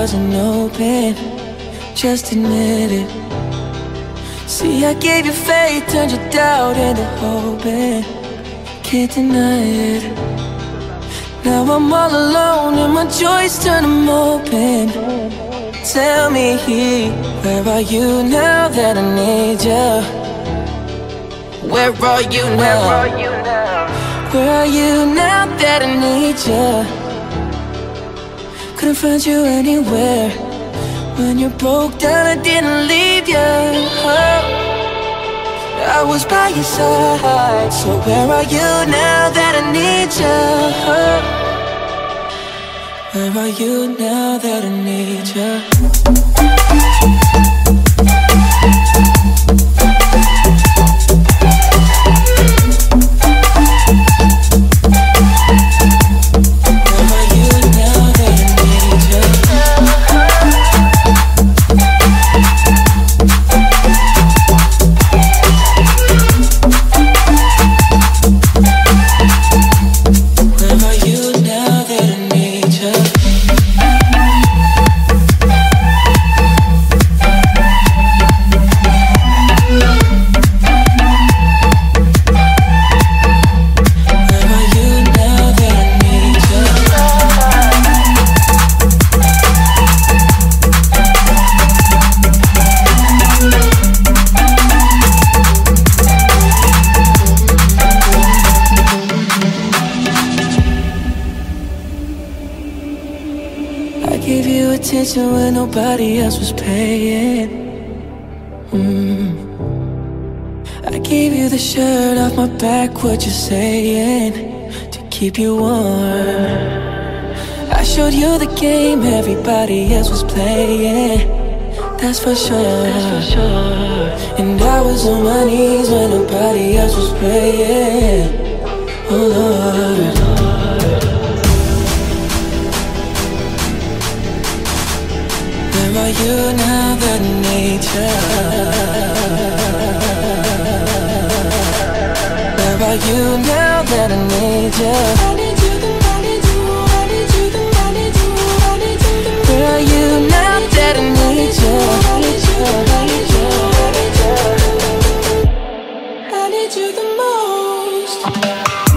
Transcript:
wasn't open, just admit it. See, I gave you faith, turned your doubt into hope, and can't deny it. Now I'm all alone and my joys turn them open. Tell me, where are you now that I need you? Where are you now? Where are you now that I need you? Couldn't find you anywhere. When you broke down, I didn't leave you. I was by your side. So where are you now that I need you? Where are you now that I need you? I gave you attention when nobody else was paying. I gave you the shirt off my back, what you saying, to keep you warm. I showed you the game everybody else was playing, that's for sure. And I was on my knees when nobody else was praying. Oh Lord, where are you now that I need you? Where are you now that I need you? Where are you now that I need you? I need you the most.